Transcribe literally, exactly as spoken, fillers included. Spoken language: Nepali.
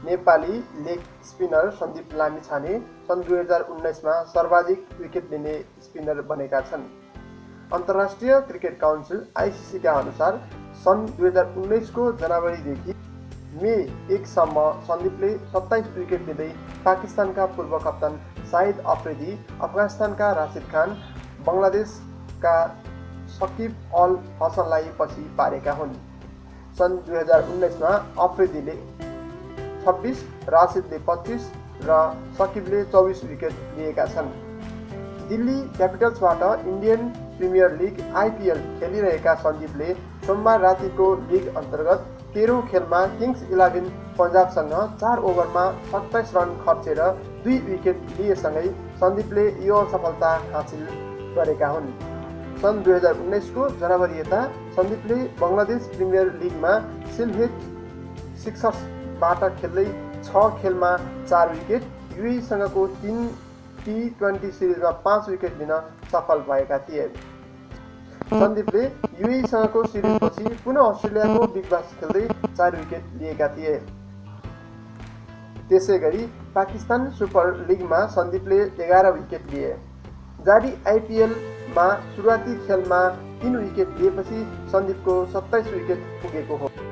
नेपाली लेग स्पिनर सन्दीप लामिछाने सन् दुई हजार उन्नाइसमा सर्वाधिक विकेट लिने स्पिनर बनेका छन्। अन्तर्राष्ट्रिय क्रिकेट काउन्सिल आइसिसीका अनुसार सन् दुई हजार उन्नाइसको जनवरीदेखि मे एकसम्म सन्दीपले सत्ताइस विकेट लिँदै पाकिस्तानका पूर्व कप्तान साहिद अफ्रिदी, अफगानिस्तानका राशिद खान, बङ्गलादेशका सकिब अल हसनलाई पछि पारेका हुन्। सन् दुई हजार उन्नाइसमा अफ्रिदीले छब्बिस, राशिदले पच्चिस र सकिबले चौबिस विकेट लिएका छन्। दिल्ली क्यापिटल्सबाट इन्डियन प्रिमियर लिग आइपिएल खेलिरहेका सन्दीपले सोमबार रातिको लिग अन्तर्गत तेह्रौँ खेलमा किङ्स इलेभेन पन्जाबसँग चार ओभरमा सत्ताइस रन खर्चेर दुई विकेट लिएसँगै सन्दीपले यो सफलता हासिल गरेका हुन्। सन् दुई हजार उन्नाइसको जनवरी यता सन्दीपले बङ्गलादेश प्रिमियर लिगमा सिलहेट सिक्सर्सबाट खेल्दै छ खेलमा चार विकेट, युएईसँगको तीन टी ट्वेन्टी सिरिजमा पाँच विकेट लिन सफल भएका थिए। सन्दीपले युएईसँगको सिरिजपछि पुनः अस्ट्रेलियाको बिग बास खेल्दै चार विकेट लिएका थिए। त्यसैगरी पाकिस्तान सुपर लिगमा सन्दीपले एघार विकेट लिए। जारी आइपिएलमा सुरुवाती खेलमा तीन विकेट लिएपछि सन्दीपको सत्ताइस विकेट पुगेको हो।